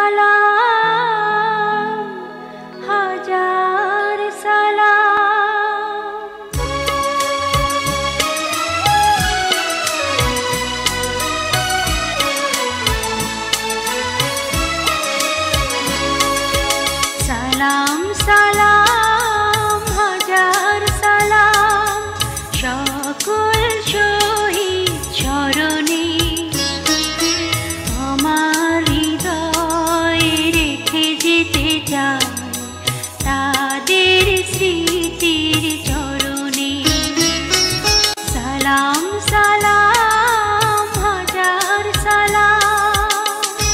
সালাম হাজার সালাম সালাম সালাম হাজার সালাম সকল শহীদ চরণে আমার হৃদয়ে রেখে যেতে চাই তাদের স্মৃতির চরণে সালাম সালাম হাজার সালাম।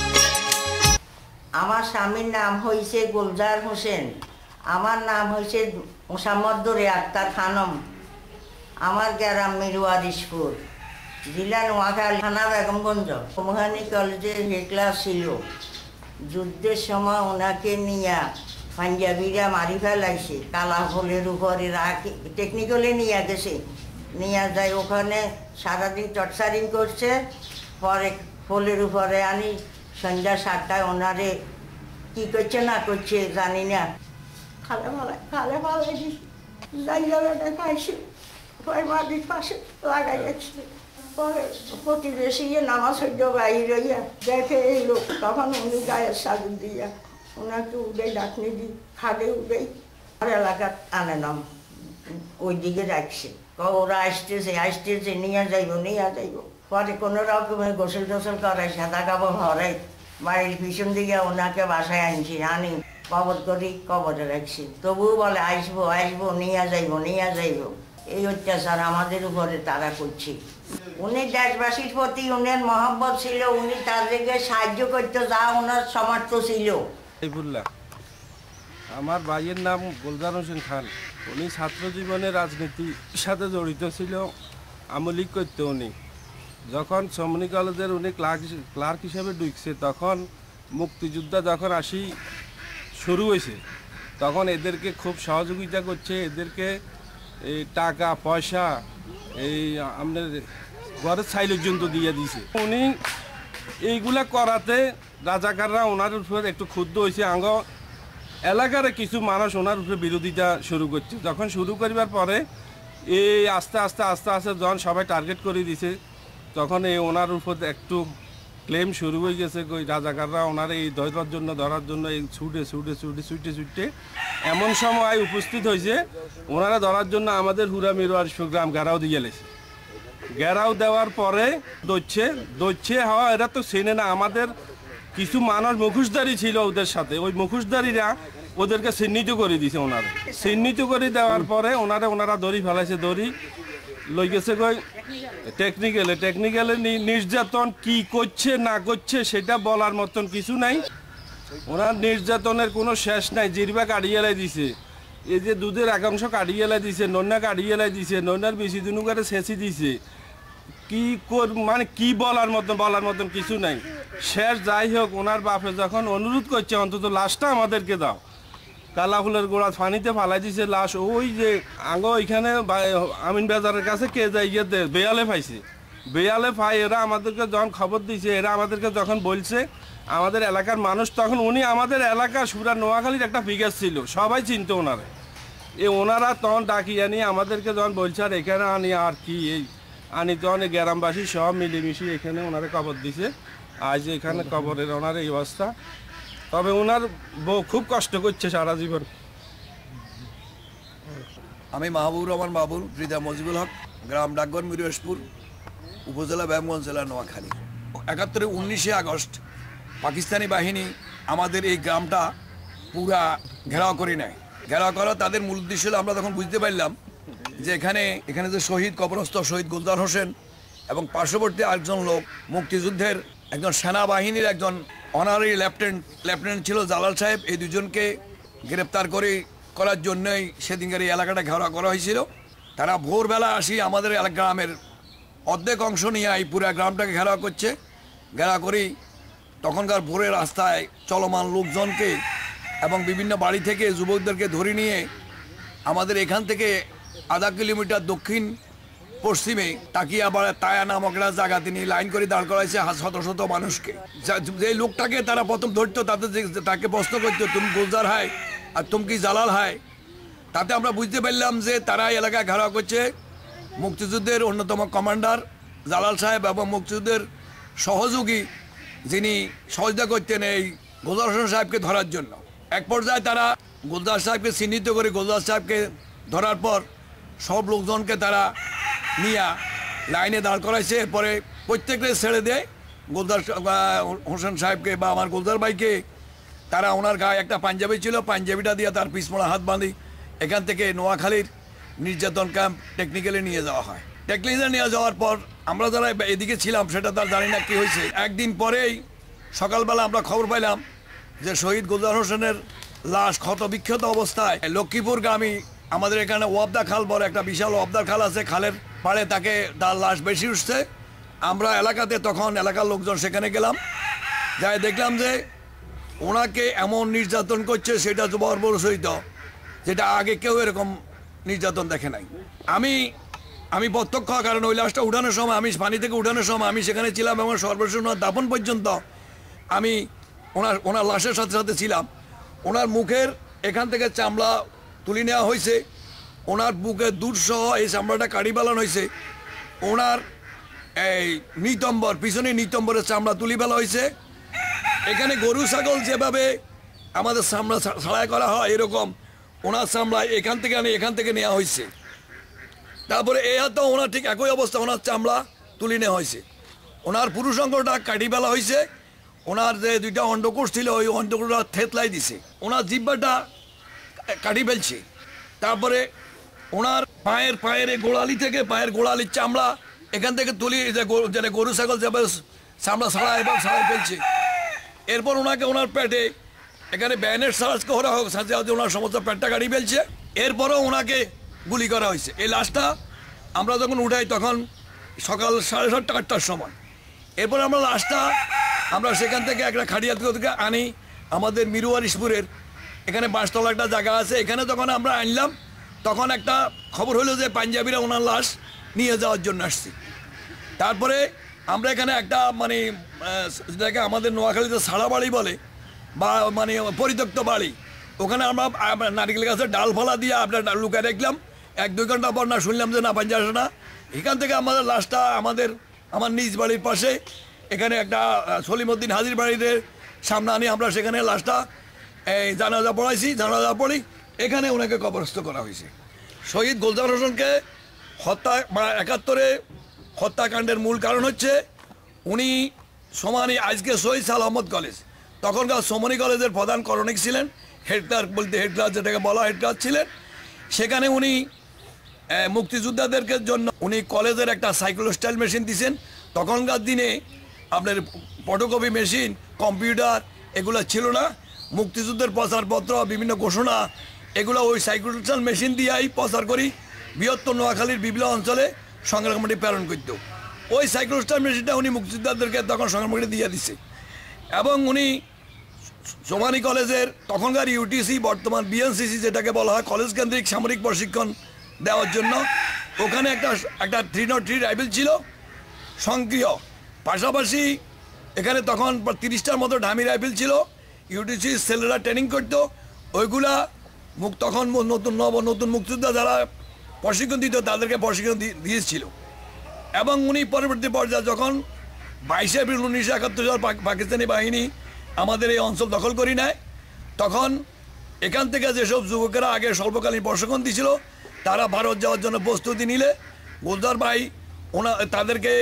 আমার স্বামীর নাম হয়েছে গুলজার হোসেন, আমার নাম হয়েছে মোসাম্মদুরে আক্তার খানম। আমার গ্রাম মিরওয়ারিশপুর, জেলা নোয়াখালী, থানা বেগমগঞ্জ। মোহানি কলেজে হে ক্লাস ছিল। যুদ্ধের সময় ওনাকে নিয়ে পাঞ্জাবিরা মারি ফেলাইছে, কালা ফুলের উপরে রাখি টেকনিক্যালে নিয়ে গেছে। নিয়ে যায় ওখানে সারাদিন টর্চারিং করছে। পরে ফুলের উপরে আনি সন্ধ্যা 7টায় ওনারে কী করছে না করছে জানি না, খালে ফালাই দিছি। জায়গাটা খাইছি, মাটির পাশে লাগাই যাচ্ছে। পরে প্রতিবেশী নামাজ সহ্য বাইর হইয়া দেখে এই লোক, তখন উনি গায়ের সাজু দিয়া ওনাকে উড়াই ডাকনি দিই, খাদে উড়াই আর এলাকার আনে নাম ওই দিকে রাখছে। ওরা আসতেছে নিয়ে যাইব। পরে কোনো রকমের গোসল টোসল করাই, সাদা কাপড় হরাই বাড়ির পিছন দিকে ওনাকে বাসায় আনি কবর করি, কবরে রাখছি। তবুও বলে আসবো নিয়ে যাইব। এই অত্যাচার আমাদের উপরে তারা করছে। উনি দেশবাসীর প্রতি উনার মহব্বত ছিল, উনি তাদেরকে সাহায্য করতে যা ওনার সমর্থ ছিল। আমার ভাইয়ের নাম গুলজার হোসেন খান। উনি ছাত্র জীবনে রাজনীতির সাথে জড়িত ছিল, আমলিক করতে। উনি যখন সমনি কলেজের উনি ক্লার্ক হিসেবে ঢুকছে, তখন মুক্তিযোদ্ধা যখন শুরু হয়েছে, তখন এদেরকে খুব সহযোগিতা করছে। এদেরকে এই টাকা পয়সা এই আমাদের ঘরের ছাই পর্যন্ত দিয়ে দিয়েছে। উনি এইগুলা করাতে রাজাকাররা ওনার উপর একটু ক্ষুব্ধ হয়েছে। এলাকার কিছু মানুষ ওনার উপরে বিরোধিতা শুরু করছে। যখন শুরু করিবার পরে এই আস্তে আস্তে যখন সবাই টার্গেট করে দিছে, তখন এই ওনার উপর একটু ক্লেম শুরু হয়ে গেছে। রাজাকাররা ওনার এই ধরার জন্য এই ছুটে এমন সময় উপস্থিত হয়েছে, ওনারা ধরার জন্য আমাদের হুরা মিরওয়ারিশপুর গ্রাম ঘেরাও দিয়ে গেছে। ঘেরাও দেওয়ার পরে দৌড়ছে হওয়া, এরা তো চেনে না। আমাদের কিছু মানুষ মুখোশধারী ছিল ওদের সাথে, ওই মুখোশধারীরা ওদেরকে চিহ্নিত করে দিয়েছে। চিহ্নিত করে দেওয়ার পরে ওনারা দড়ি ফেলাইছে, দড়ি লই গেছে টেকনিক্যালে নির্যাতন কি করছে না করছে সেটা বলার মতন কিছু নাই। ওনার নির্যাতনের কোনো শেষ নাই। জিরবা কাটিয়ে এলাই দিছে, এই যে দুধের একাংশ কাটিয়ে এলাই দিছে, নন্না কাটিয়ে এলাই দিছে, নন্নার বেশি দিনু করে ছেঁচি দিছে। মানে কি বলার মতন কিছু নাই। শেষ যাই হোক, ওনার বাপে যখন অনুরোধ করছে অন্তত লাশটা আমাদেরকে দাও, কালা ফুলের গোড়া পানিতে ফালাই দিছে লাশ। ওই যে ওইখানে আমিন বাজারের কাছে কে যাই বেয়ালে পাইছে, বেয়ালে পাই। এরা আমাদেরকে যখন খবর দিয়েছে, এরা আমাদেরকে যখন বলছে আমাদের এলাকার মানুষ, তখন উনি আমাদের এলাকার সুরা নোয়াখালীর একটা ফিগার ছিল, সবাই চিনতো ওনারা। ওনারা তখন ডাকিয়ে নিয়ে আমাদেরকে যখন বলছে আর এখানে আনি আর কি আনি, তখন গ্রামবাসী সব মিলেমিশে এখানে ওনারা কবর দিছে। আজ এখানে কবরের ওনার এই অবস্থা। তবে ওনার বউ খুব কষ্ট করছে সারা জীবন। আমি মাহবুবুর রহমান বাবুল, পিতা মজিবুল হক, গ্রাম ডাকঘর মিরওয়ারিশপুর, উপজেলা বেগমগঞ্জ, জেলা নোয়াখালী। 19 আগস্ট পাকিস্তানি বাহিনী আমাদের এই গ্রামটা পুরা ঘেরাও করে নেয়। ঘেরাও করা তাদের মূল উদ্দেশ্য হলো, আমরা তখন বুঝতে পারলাম যে এখানে যে শহীদ কবরস্থ শহীদ গুলজার হোসেন এবং পার্শ্ববর্তী আরেকজন লোক মুক্তিযুদ্ধের একজন সেনাবাহিনীর একজন অনারারি লেফটেন্যান্ট ছিল জালাল সাহেব, এই দুজনকে গ্রেপ্তার করার জন্যই সেদিনকার এই এলাকাটা ঘেরাও করা হয়েছিল। তারা ভোরবেলা আমাদের গ্রামের অর্ধেক অংশ নিয়ে এই পুরো গ্রামটাকে ঘেরাও করছে। ঘেরাও করেই তখনকার ভোরের রাস্তায় চলমান লোকজনকে এবং বিভিন্ন বাড়ি থেকে যুবকদেরকে ধরে নিয়ে আমাদের এখান থেকে আধা কিলোমিটার দক্ষিণ পশ্চিমে তাকিয়া বাড়া তায়া নামক একটা জায়গা তিনি লাইন করে দাঁড় করাইছে শত শত মানুষকে। যে লোকটাকে তারা প্রথম ধরতো তাকে প্রশ্ন করতো তুমি গুলজার হায় আর তুমি কি জালাল হায়, তাতে আমরা বুঝতে পারলাম যে তারা এলাকায় ঘেরাও করছে মুক্তিযুদ্ধের অন্যতম কমান্ডার জালাল সাহেব এবং মুক্তিযুদ্ধের সহযোগী যিনি সহযোগিতা করতেন এই গুলজার হোসেন সাহেবকে ধরার জন্য। এক পর্যায়ে তারা গুলজার সাহেবকে চিহ্নিত করে গুলজার সাহেবকে ধরার পর সব লোকজনকে তারা নিয়ে লাইনে দাঁড় করাইছে। এরপরে প্রত্যেককে ছেড়ে দেয় গুলজার হোসেন সাহেবকে বা আমার গুলজার ভাইকে। তারা ওনার গায়ে একটা পাঞ্জাবি ছিল, পাঞ্জাবিটা দিয়ে তার পিছমোড়া হাত বাঁধি এখান থেকে নোয়াখালীর নির্যাতন ক্যাম্প টেকনিক্যালি নিয়ে যাওয়া হয়। টেকনিক্যালি নিয়ে যাওয়ার পর আমরা যারা এদিকে ছিলাম সেটা তার জানি না কী হয়েছে। একদিন পরেই সকালবেলা আমরা খবর পাইলাম যে শহীদ গুলজার হোসেনের লাশ ক্ষত বিক্ষত অবস্থায় লক্ষ্মীপুর গ্রামে আমাদের এখানে ওয়াবদা খাল বলে একটা বিশাল ওয়াবদার খাল আছে, খালের পাড়ে তার লাশ বেশি উঠছে। আমরা এলাকাতে তখন এলাকার লোকজন সেখানে গেলাম, যাই দেখলাম যে ওনাকে এমন নির্যাতন করছে সেটা বর্বরচিত, যেটা আগে কেউ এরকম নির্যাতন দেখে নাই। আমি প্রত্যক্ষ, কারণ ওই লাশটা উঠানোর সময় আমি পানি থেকে উঠানোর সময় আমি সেখানে ছিলাম এবং সর্বশেষ ওনার দাফন পর্যন্ত আমি ওনার লাশের সাথে সাথে ছিলাম। ওনার মুখের এখান থেকে চামড়া তুলে নেওয়া হয়েছে, ওনার বুকে দুধসহ এই চামড়াটা কাটি ফেলানো হয়েছে, ওনার এই নিতম্বর পিছনে নিতম্বরের চামড়া তুলে ফেলা হয়েছে। এখানে গরু ছাগল যেভাবে আমাদের চামড়া ছাড়াই করা হয় এরকম ওনার চামড়া এখান থেকে নেওয়া হয়েছে। তারপরে এই হাতে ওনার ঠিক একই অবস্থা, ওনার চামড়া তুলে নেওয়া হয়েছে, ওনার পুরুষ অঙ্গটা কাটি ফেলা হয়েছে, ওনার যে দুইটা অন্ডকোষ ছিল ওই অন্ডকোষটা থেতলাই দিছে, ওনার জিহ্বাটা কাটি ফেলছে। তারপরে ওনার পায়ের গোড়ালি থেকে পায়ের গোড়ালির চামড়া এখান থেকে তুলি যে গরু ছাগল যেভাবে চামড়া ছাড়াই ফেলছে। এরপর ওনার পেটে এখানে ব্যানের সার্চ করা হোক সাথে ওনার সমস্ত পেটটা কাটি ফেলছে। এরপরও ওনাকে গুলি করা হয়েছে। এই লাশটা আমরা যখন উঠাই তখন সকাল 7:30 8টার সময়। এরপর আমরা লাশটা সেখান থেকে একটা খাটিয়া থেকে আনি আমাদের মিরুয়ারিশপুরের এখানে বাঁশতলা একটা জায়গা আছে, এখানে যখন আমরা আনলাম তখন একটা খবর হলো যে পাঞ্জাবিরা ওনার লাশ নিয়ে যাওয়ার জন্য আসছে। তারপরে আমরা এখানে একটা যেটাকে আমাদের নোয়াখালীতে সাড়া বাড়ি বলে বা পরিত্যক্ত বাড়ি, ওখানে আমরা নারিকেল গাছের ডাল ফলা দিয়ে আপনার লুকায় রাখলাম। 1-2 ঘন্টা পর না শুনলাম যে না পাঞ্জা আসে না। এখান থেকে আমাদের লাশটা আমার নিজ বাড়ির পাশে এখানে একটা সলিমউদ্দিন হাজির বাড়িতে সামনে আনি আমরা সেখানে লাশটা জানাজা পড়াইছি, জানাজা পড়ি এখানে ওনাকে কবরস্থ করা হয়েছে। শহীদ গুলজার হোসেনকে হত্যা 71-এ হত্যাকাণ্ডের মূল কারণ হচ্ছে উনি সোমানি আজকে শহীদ সালামত কলেজ, তখনকার সোমানি কলেজের প্রধান করণিক ছিলেন, হেড ক্লার্ক বলতে হেড ক্লাস যেটাকে বলা হেড ক্লাস ছিলেন। সেখানে উনি মুক্তিযোদ্ধাদেরকে জন্য উনি কলেজের একটা সাইক্লোস্টাইল মেশিন দিয়েছেন। তখনকার দিনে আপনার ফটোকপি মেশিন, কম্পিউটার এগুলো ছিল না। মুক্তিযুদ্ধের প্রচারপত্র, বিভিন্ন ঘোষণা এগুলো ওই সাইক্লোস্টাইল মেশিন দিয়েই প্রচার করি বৃহত্তর নোয়াখালীর বিভিন্ন অঞ্চলে সংগ্রাম কমিটি প্রেরণ করত। ওই সাইক্লোস্টাইল মেশিনটা উনি মুক্তিযোদ্ধাদেরকে তখন সংগ্রাম কমিটি দিয়ে দিচ্ছে। এবং উনি সোমানি কলেজের তখনকার ইউটিসি বর্তমান বিএনসিসি যেটাকে বলা হয় কলেজ কেন্দ্রিক সামরিক প্রশিক্ষণ দেওয়ার জন্য ওখানে একটা 303 রাইফেল ছিল সক্রিয়, পাশাপাশি এখানে তখন 30টার মতো ডামি রাইফেল ছিল। ইউটিসি ছেলেরা ট্রেনিং করতো, ওইগুলা তখন নতুন মুক্তিযোদ্ধা যারা প্রশিক্ষণ দিত তাদেরকে প্রশিক্ষণ দিয়েছিল। এবং উনি পরবর্তী পর্যায়ে যখন 22 এপ্রিল 1971 সাল পাকিস্তানি বাহিনী আমাদের এই অঞ্চল দখল করি নেয়, তখন এখান থেকে যেসব যুবকেরা আগে স্বল্পকালীন প্রশিক্ষণ দিয়েছিল তারা ভারত যাওয়ার জন্য প্রস্তুতি নিলে গুলজার ভাই তাদেরকে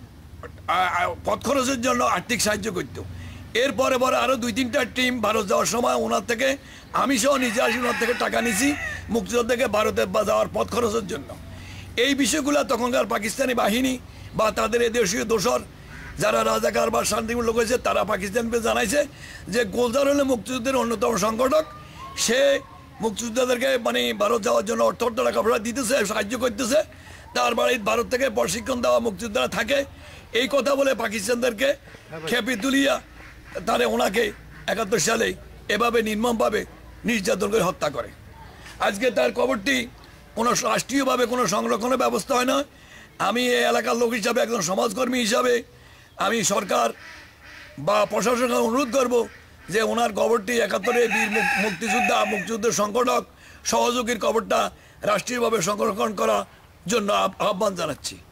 পথ খরচের জন্য আর্থিক সাহায্য করত। এরপরে আরও 2-3টা টিম ভারত যাওয়ার সময় ওনার থেকে আমি সহ নিজে আসি ওনার থেকে টাকা নিছি মুক্তিযোদ্ধাকে ভারতে যাওয়ার পথ খরচের জন্য। এই বিষয়গুলো তখনকার পাকিস্তানি বাহিনী বা তাদের দেশীয় দোসর যারা রাজাকার বা শান্তিপূর্ণ লোক হয়েছে তারা পাকিস্তানকে জানাইছে যে গুলজার হলে মুক্তিযুদ্ধের অন্যতম সংগঠক, সে মুক্তিযোদ্ধাদেরকে ভারত যাওয়ার জন্য অর্থ টাকা পয়সা দিতেছে, সাহায্য করতেছে, তার বাড়ির ভারত থেকে প্রশিক্ষণ দেওয়া মুক্তিযোদ্ধারা থাকে। এই কথা বলে পাকিস্তানদেরকে খেপি তুলিয়া তারা ওনাকে 71 সালে এভাবে নির্মমভাবে নির্যাতন করে হত্যা করে। আজকে তার কবরটি কোনো রাষ্ট্রীয়ভাবে কোনো সংরক্ষণের ব্যবস্থা হয় না। আমি এই এলাকার লোক হিসাবে, একজন সমাজকর্মী হিসাবে আমি সরকার বা প্রশাসনকে অনুরোধ করব যে ওনার কবরটি ৭১ বীর মুক্তিযুদ্ধের সংগঠক সহযোগীর কবরটা রাষ্ট্রীয়ভাবে সংরক্ষণ করার জন্য আহ্বান জানাচ্ছি।